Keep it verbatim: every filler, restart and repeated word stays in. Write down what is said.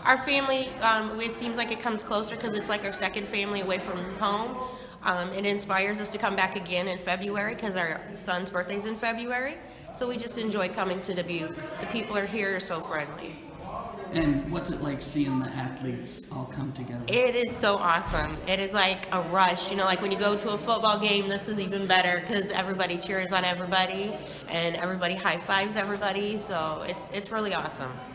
Our family, um, it seems like it comes closer because it's like our second family away from home. Um, it inspires us to come back again in February because our son's birthday is in February. So we just enjoy coming to Dubuque. The people are here are so friendly. And what's it like seeing the athletes all come together? It is so awesome. It is like a rush. You know, like when you go to a football game, this is even better because everybody cheers on everybody and everybody high fives everybody. So it's it's really awesome.